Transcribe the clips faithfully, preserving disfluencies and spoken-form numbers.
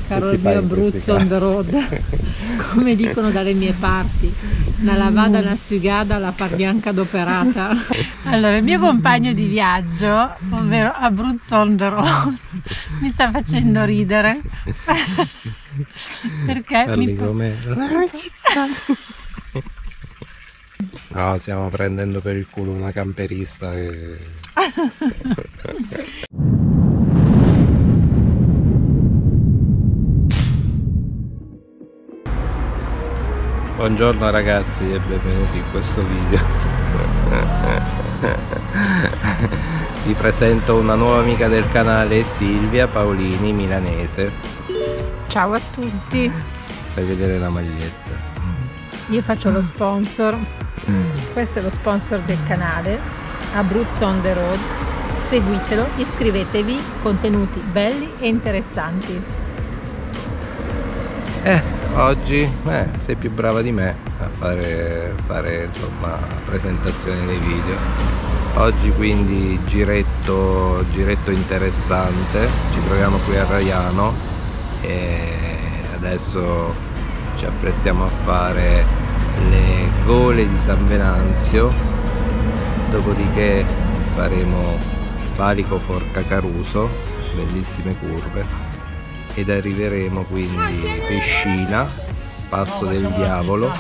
caro il mio Abruzzo on the road, come dicono dalle mie parti, una lavada, una sugada, la par bianca adoperata. Allora, il mio compagno di viaggio, ovvero Abruzzo on the road, mi sta facendo ridere perché Parli mi... come... No, stiamo prendendo per il culo una camperista che... Buongiorno ragazzi e benvenuti in questo video. Vi presento una nuova amica del canale, Silvia Paolini, milanese. Ciao a tutti. Fai vedere la maglietta. Io faccio lo sponsor. Questo è lo sponsor del canale, Abruzzo on the road. Seguitelo, iscrivetevi, contenuti belli e interessanti. Eh, oggi eh, sei più brava di me a fare, fare insomma presentazione dei video. Oggi quindi giretto, giretto interessante. Ci troviamo qui a Raiano e adesso ci apprestiamo a fare le gole di San Venanzio, dopodiché faremo Valico Forca Caruso, bellissime curve, ed arriveremo quindi Piscina, Passo del Diavolo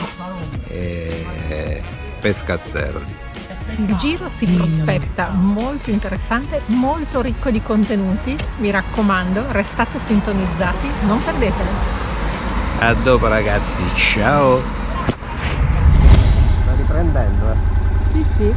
e Pescasseroli. Il giro si prospetta molto interessante, molto ricco di contenuti. Mi raccomando, restate sintonizzati, non perdetelo. A dopo ragazzi, ciao! Sta riprendendo, eh? Sì, sì.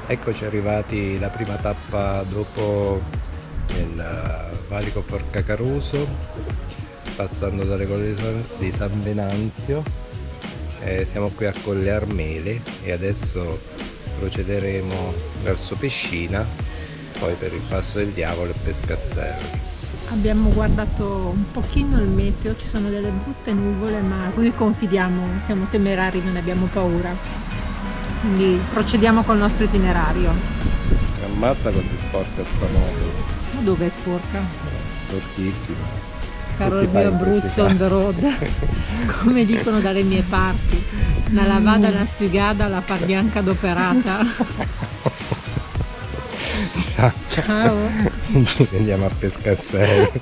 Eccoci arrivati la prima tappa dopo il valico Forcacaruso, passando dalle colle di San Venanzio. Eh, siamo qui a Colle Armele e adesso procederemo verso Pescina, poi per il Passo del Diavolo e Pescasseroli. Abbiamo guardato un pochino il meteo, ci sono delle brutte nuvole, ma così confidiamo, siamo temerari, non abbiamo paura. Quindi procediamo col nostro itinerario. Ammazza quanto è sporca sta moto. Ma dove è sporca? Sporchissima. Caro il mio Abruzzo on the road, come dicono dalle mie parti, una lavada, una sugada, la par bianca adoperata. Ciao. Ciao. Andiamo a Pescasseroli.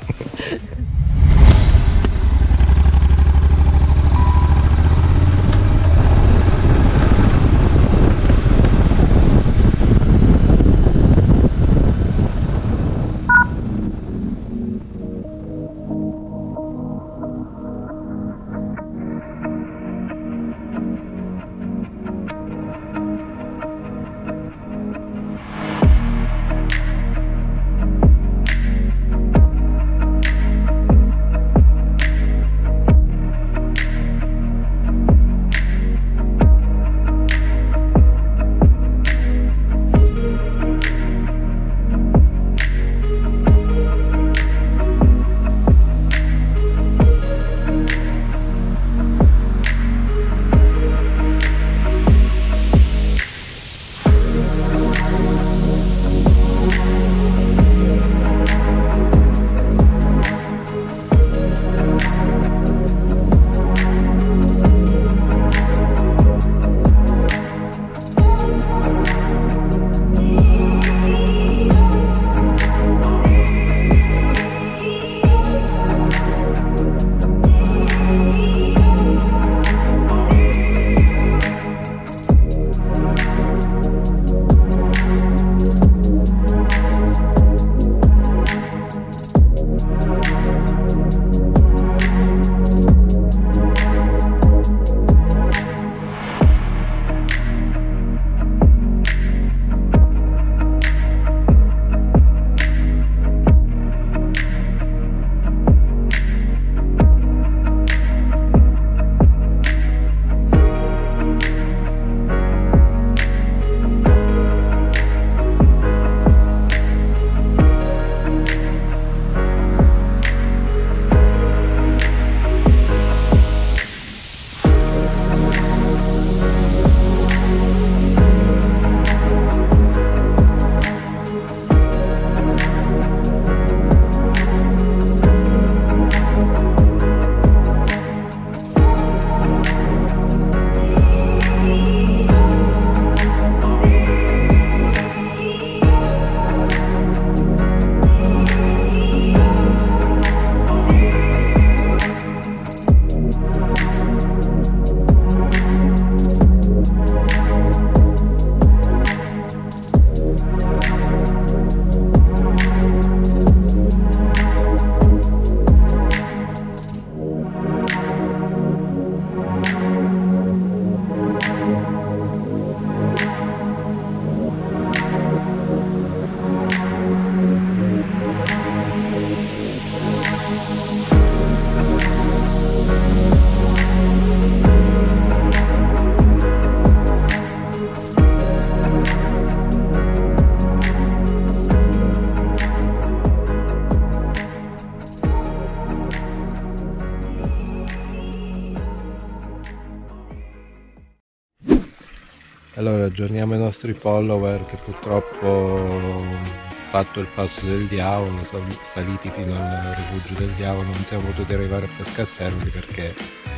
Allora aggiorniamo i nostri follower che purtroppo fatto il Passo del Diavolo, saliti fino al Rifugio del Diavolo, non siamo potuti arrivare a Pescasseroli perché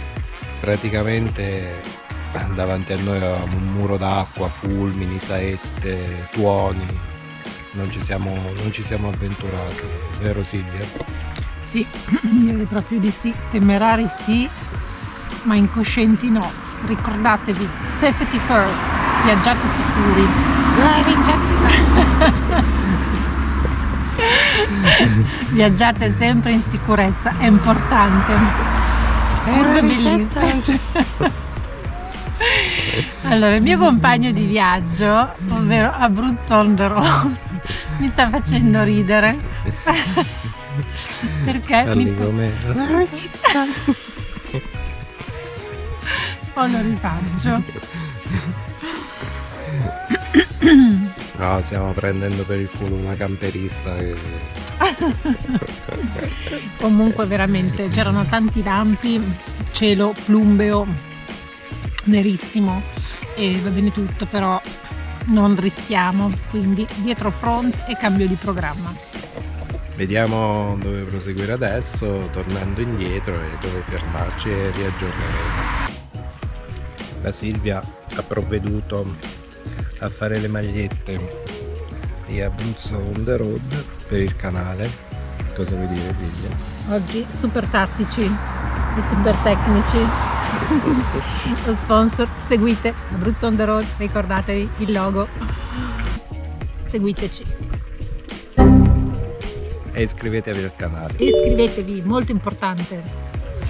praticamente davanti a noi avevamo un muro d'acqua, fulmini, saette, tuoni, non ci siamo, non ci siamo avventurati, vero Silvia? Sì, direi proprio di sì, temerari sì, ma incoscienti no. Ricordatevi, safety first, viaggiate sicuri. La ricetta. Viaggiate sempre in sicurezza, è importante. Curve bellissime. Allora, il mio compagno di viaggio, ovvero Abruzzo on the road, mi sta facendo ridere perché Parli mi... come la città. o lo rifaccio. No, stiamo prendendo per il culo una camperista che... Comunque veramente c'erano tanti lampi, cielo plumbeo, nerissimo, e va bene tutto, però non rischiamo, quindi dietro front e cambio di programma. Vediamo dove proseguire adesso, tornando indietro, e dove fermarci, e riaggiorneremo. La Silvia ha provveduto a fare le magliette di Abruzzo on the road per il canale. Cosa vuoi dire, Silvia? Oggi super tattici e super tecnici. Lo sponsor, seguite Abruzzo on the road, ricordatevi il logo, seguiteci e iscrivetevi al canale. Iscrivetevi, molto importante.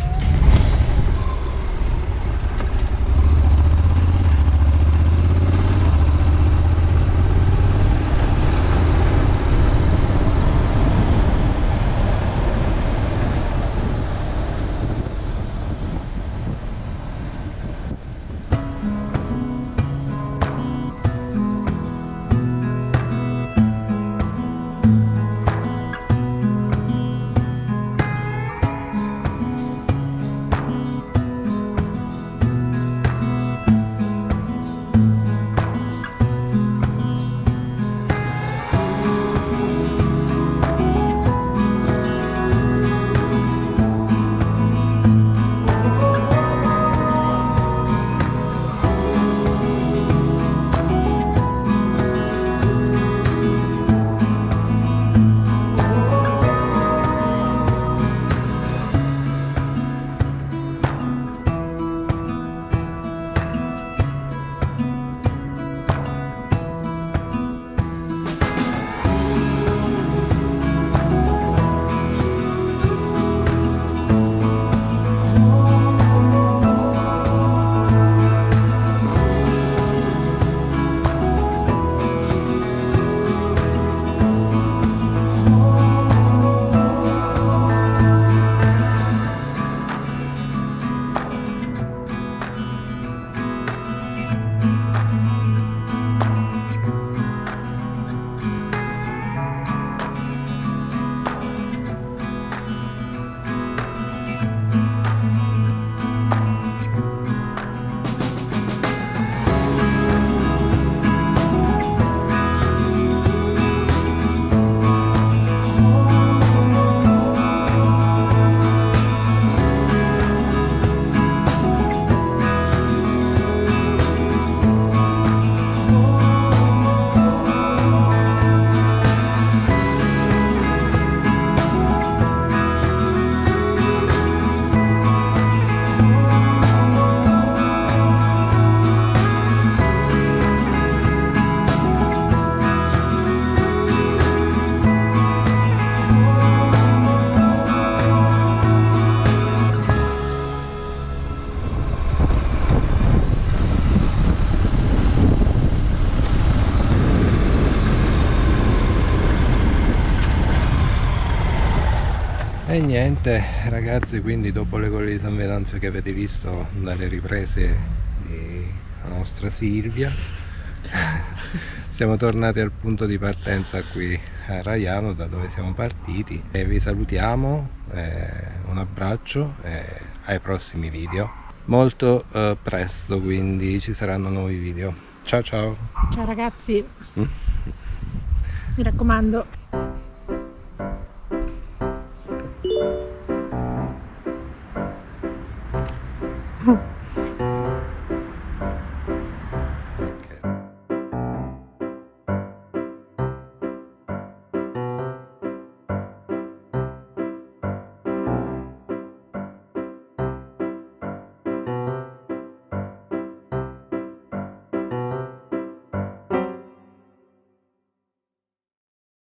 E niente ragazzi, quindi dopo le Colle di San Venanzio che avete visto dalle riprese della nostra Silvia, siamo tornati al punto di partenza qui a Raiano, da dove siamo partiti, e vi salutiamo, eh, un abbraccio e ai prossimi video molto eh, presto, quindi ci saranno nuovi video. Ciao ciao Ciao ragazzi, mm? mi raccomando, Oh.